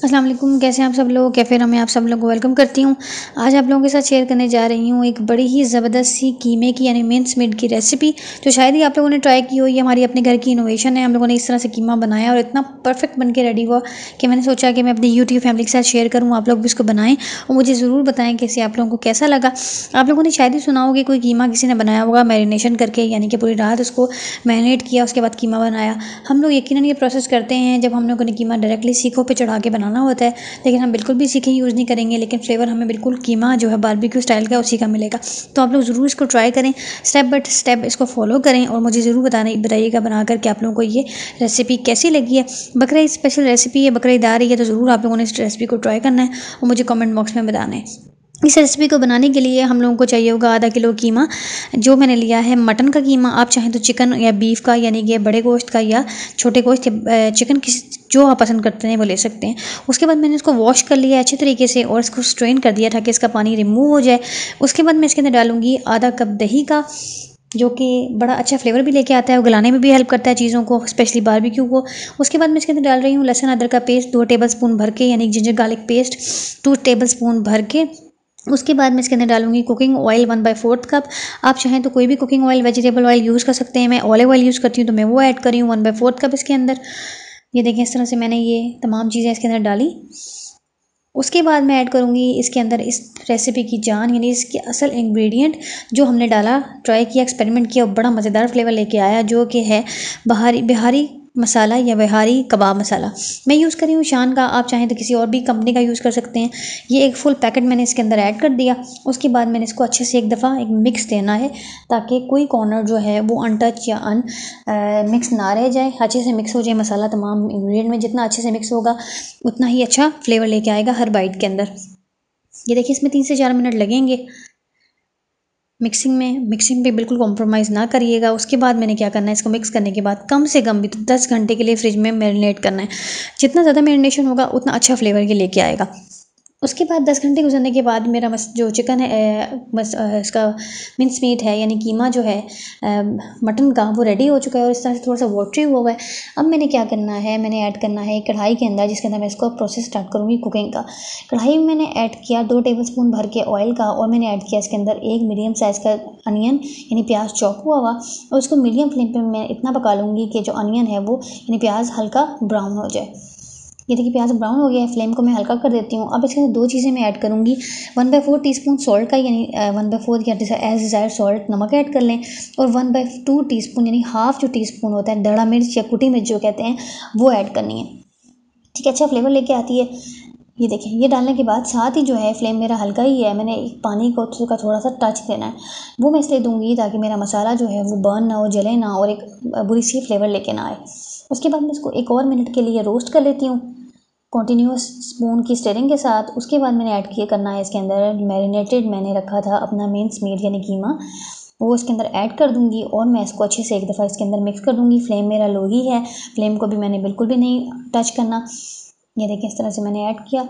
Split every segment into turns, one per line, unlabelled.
अस्सलाम वालेकुम, कैसे हैं आप सब लोग। कैफ़े में आप सब लोग को वेलकम करती हूँ। आज आप लोगों के साथ शेयर करने जा रही हूँ एक बड़ी ही ज़बरदस्त सी कीमे की यानी मिंस मीट की रेसिपी, जो शायद ही आप लोगों ने ट्राई की हो। ये हमारी अपने घर की इनोवेशन है। हम लोगों ने इस तरह से कीमा बनाया और इतना परफेक्ट बन के रेडी हुआ कि मैंने सोचा कि मैं अपनी यूट्यूब फैमिली के साथ शेयर करूँ, आप लोग भी इसको बनाएँ और मुझे ज़रूर बताएँ कैसे आप लोगों को कैसा लगा। आप लोगों ने शायद ही सुना होगा कोई कीमा किसी ने बनाया होगा मैरिनेशन करके, यानी कि पूरी रात उसको मैरिनेट किया, उसके बाद कीमा बनाया। हम लोग यकीनन ये प्रोसेस करते हैं जब हम लोगों ने कीमा डायरेक्टली सीखों पे चढ़ा के बनाना होता है, लेकिन हम बिल्कुल भी सीखें यूज़ नहीं करेंगे, लेकिन फ्लेवर हमें बिल्कुल कीमा जो है बारबेक्यू स्टाइल का उसी का मिलेगा। तो आप लोग ज़रूर इसको ट्राई करें, स्टेप बाय स्टेप इसको फॉलो करें और मुझे ज़रूर बताइएगा बना कर कि आप लोगों को ये रेसिपी कैसी लगी है। बकरा ईद स्पेशल रेसिपी है, बकरा ईद आ रही है, तो ज़रूर आप लोगों ने इस रेसिपी को ट्राई करना है और मुझे कमेंट बॉक्स में बताना है। इस रेसिपी को बनाने के लिए हम लोगों को चाहिए होगा आधा किलो कीमा, जो मैंने लिया है मटन का कीमा। आप चाहें तो चिकन या बीफ का, यानी कि बड़े गोश्त का या छोटे गोश्त या चिकन, किसी जो आप पसंद करते हैं वो ले सकते हैं। उसके बाद मैंने इसको वॉश कर लिया अच्छे तरीके से और इसको स्ट्रेन कर दिया ताकि इसका पानी रिमूव हो जाए। उसके बाद मैं इसके अंदर डालूंगी आधा कप दही का, जो कि बड़ा अच्छा फ्लेवर भी लेके आता है और गलाने में भी हेल्प करता है चीज़ों को, स्पेशली बारबेक्यू को। उसके बाद मैं इसके अंदर डाल रही हूँ लहसुन अदरक का पेस्ट 2 टेबलस्पून भर के, यानी जिंजर गार्लिक पेस्ट 2 टेबलस्पून भर के। उसके बाद मैं इसके अंदर डालूंगी कुकिंग ऑयल 1/4 कप। आप चाहें तो कोई भी cooking oil, vegetable oil use कर सकते हैं। मैं ऑलिव ऑयल यूज़ करती हूँ तो मैं वो ऐड कर रही हूँ 1/4 कप इसके अंदर। ये देखें, इस तरह से मैंने ये तमाम चीज़ें इसके अंदर डाली। उसके बाद मैं ऐड करूँगी इसके अंदर इस रेसिपी की जान, यानी इसके असल इंग्रेडिएंट जो हमने डाला, ट्राई किया, एक्सपेरिमेंट किया और बड़ा मज़ेदार फ्लेवर लेके आया, जो कि है बिहारी मसाला या बिहारी कबाब मसाला। मैं यूज़ कर रही हूँ शान का, आप चाहें तो किसी और भी कंपनी का यूज़ कर सकते हैं। ये एक फुल पैकेट मैंने इसके अंदर ऐड कर दिया। उसके बाद मैंने इसको अच्छे से एक दफ़ा एक मिक्स देना है, ताकि कोई कॉर्नर जो है वो अनटच या मिक्स ना रह जाए, अच्छे से मिक्स हो जाए मसाला। तमाम इंग्रेडिएंट में जितना अच्छे से मिक्स होगा उतना ही अच्छा फ्लेवर लेके आएगा हर बाइट के अंदर। ये देखिए, इसमें 3 से 4 मिनट लगेंगे मिक्सिंग पे बिल्कुल कॉम्प्रोमाइज़ ना करिएगा। उसके बाद मैंने क्या करना है, इसको मिक्स करने के बाद कम से कम भी तो 10 घंटे के लिए फ्रिज में मैरिनेट करना है। जितना ज़्यादा मैरिनेशन होगा उतना अच्छा फ्लेवर ये लेके आएगा। उसके बाद 10 घंटे गुजरने के बाद मेरा जो चिकन है, इसका मिंस मीट है, यानी कीमा जो है मटन का, वो रेडी हो चुका है और इस तरह से थोड़ा सा वाटरी हुआ है। अब मैंने क्या करना है, मैंने ऐड करना है कढ़ाई के अंदर, जिसके अंदर मैं इसको प्रोसेस स्टार्ट करूँगी कुकिंग का। कढ़ाई में मैंने ऐड किया 2 टेबलस्पून भर के ऑयल का और मैंने ऐड किया इसके अंदर एक मीडियम साइज़ का अनियन, यानी प्याज चॉप हुआ और उसको मीडियम फ्लेम पर मैं इतना पका लूँगी कि जो अनियन है वो, यानी प्याज हल्का ब्राउन हो जाए। ये देखिए, प्याज ब्राउन हो गया है, फ्लेम को मैं हल्का कर देती हूँ। अब इसके अंदर 2 चीज़ें मैं ऐड करूँगी। 1/4 टीस्पून सॉल्ट का, यानी 1/4 या एज डिज़ायर सॉल्ट, नमक ऐड कर लें। और 1/2 टीस्पून, यानी हाफ जो टीस्पून होता है दड़ा मिर्च या कुटी मिर्च जो कहते हैं, वो ऐड करनी है। ठीक है, अच्छा फ्लेवर लेके आती है। ये देखें, ये डालने के बाद साथ ही जो है फ्लेम मेरा हल्का ही है, मैंने एक पानी को का थोड़ा सा टच देना है, वो मैं इसलिए दूंगी ताकि मेरा मसाला जो है वो बर्न ना हो, जले ना और एक बुरी सी फ्लेवर लेके ना आए। उसके बाद मैं इसको एक और मिनट के लिए रोस्ट कर लेती हूँ कॉन्टीन्यूस स्पून की स्टीयरिंग के साथ। उसके बाद मैंने ऐड किया करना है इसके अंदर मैरिनेटेड मैंने रखा था अपना मिंस मीट यानी कीमा, वो इसके अंदर ऐड कर दूंगी और मैं इसको अच्छे से एक दफ़ा इसके अंदर मिक्स कर दूंगी। फ्लेम मेरा लो ही है, फ्लेम को भी मैंने बिल्कुल भी नहीं टच करना। ये देखिए, इस तरह से मैंने ऐड किया।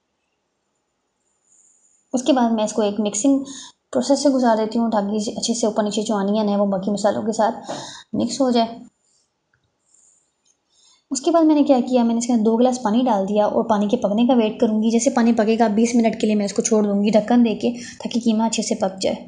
उसके बाद मैं इसको एक मिक्सिंग प्रोसेस से गुजार देती हूँ ताकि अच्छे से ऊपर नीचे जो अनियन है वो बाकी मसालों के साथ मिक्स हो जाए। उसके बाद मैंने क्या किया, मैंने इसके अंदर 2 गिलास पानी डाल दिया और पानी के पकने का वेट करूँगी। जैसे पानी पकेगा 20 मिनट के लिए मैं इसको छोड़ दूँगी ढक्कन देके, ताकि कीमा अच्छे से पक जाए।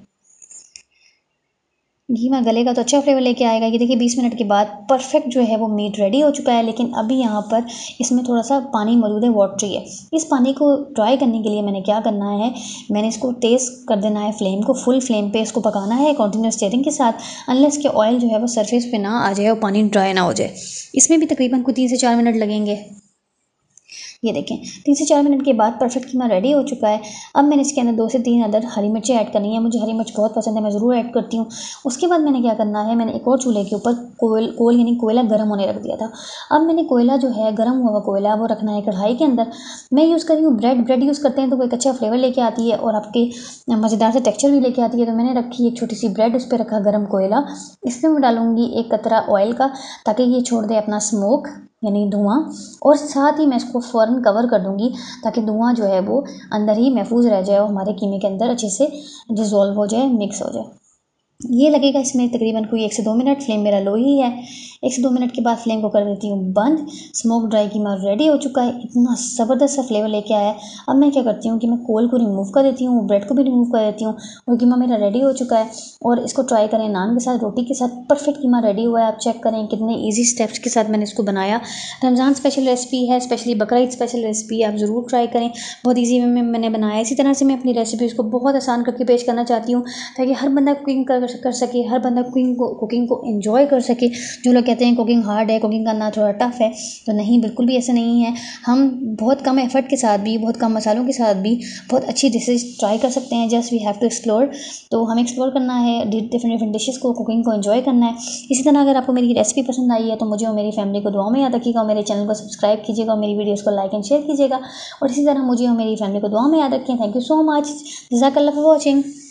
कीमा गलेगा तो अच्छा फ्लेवर लेके आएगा। ये देखिए, 20 मिनट के बाद परफेक्ट जो है वो मीट रेडी हो चुका है, लेकिन अभी यहाँ पर इसमें थोड़ा सा पानी मौजूद है, वाटरी है। इस पानी को ड्राई करने के लिए मैंने क्या करना है, मैंने इसको तेज़ कर देना है, फ्लेम को फुल फ्लेम पे इसको पकाना है कंटिन्यूस स्टीयरिंग के साथ, अनलेस के ऑयल जो है वो सरफेस पे ना आ जाए और पानी ड्राई ना हो जाए। इसमें भी तकरीबन कोई 3 से 4 मिनट लगेंगे। ये देखें, 3 से 4 मिनट के बाद परफेक्ट कीमा रेडी हो चुका है। अब मैंने इसके अंदर 2 से 3 अदर हरी मिर्चें ऐड करनी है। मुझे हरी मिर्च बहुत पसंद है, मैं ज़रूर ऐड करती हूँ। उसके बाद मैंने क्या करना है, मैंने एक और चूल्हे के ऊपर कोल यानी कोयला गर्म होने रख दिया था। अब मैंने कोयला जो है, गर्म हुआ कोयला, वो रखना है कढ़ाई के अंदर। मैं यूज़ कर रही हूँ ब्रेड यूज़ करते हैं तो वो एक अच्छा फ्लेवर लेके आती है और आपके मज़ेदार से टेक्स्चर भी लेके आती है। तो मैंने रखी एक छोटी सी ब्रेड, उस पर रखा गर्म कोयला। इसमें मैं डालूंगी एक कतरा ऑयल का, ताकि ये छोड़ दे अपना स्मोक यानी धुआं, और साथ ही मैं इसको फ़ौरन कवर कर दूंगी ताकि धुआं जो है वो अंदर ही महफूज रह जाए और हमारे कीमे के अंदर अच्छे से डिज़ोल्व हो जाए, मिक्स हो जाए। ये लगेगा इसमें तकरीबन कोई 1 से 2 मिनट। फ्लेम मेरा लो ही है। 1 से 2 मिनट के बाद फ्लेम को कर देती हूँ बंद। स्मोक ड्राई कीमा रेडी हो चुका है। इतना ज़बरदस्त सा फ्लेवर लेके आया है। अब मैं क्या करती हूँ कि मैं कोल को रिमूव कर देती हूँ, ब्रेड को भी रिमूव कर देती हूँ और कीमा मेरा रेडी हो चुका है। और इसको ट्राई करें नान के साथ, रोटी के साथ। परफेक्ट कीमा रेडी हुआ है। आप चेक करें कितने ईजी स्टेप्स के साथ मैंने इसको बनाया। रमज़ान स्पेशल रेसिपी है, स्पेशली बकरा ईद स्पेशल रेसिपी है। आप ज़रूर ट्राई करें। बहुत ईजी वे में मैंने बनाया। इसी तरह से मैं अपनी रेसिपीज़ को बहुत आसान करके पेश करना चाहती हूँ ताकि हर बंदा कुकिंग कर सके, हर बंदा कुकिंग को एंजॉय कर सके। जो लोग कहते हैं कुकिंग हार्ड है, कुकिंग करना थोड़ा टफ है, तो नहीं, बिल्कुल भी ऐसा नहीं है। हम बहुत कम एफर्ट के साथ भी, बहुत कम मसालों के साथ भी बहुत अच्छी डिशेज ट्राई कर सकते हैं। Just we have to explore. तो हमें एक्सप्लोर करना है डिफरेंट डिशेज़ को, कुकिंग को एंजॉय करना है। इसी तरह अगर आपको मेरी रेसिपी पसंद आई है तो मुझे और मेरी फैमिली को दुआ में याद रखिएगा और मेरे चैनल को सब्सक्राइब कीजिएगा और मेरी वीडियोज़ को लाइक एंड शेयर कीजिएगा। और इसी तरह मुझे और मेरी फैमिली को दुआ में याद रखें। Thank you so much. जज़ाकल्लाह फॉर वॉचिंग।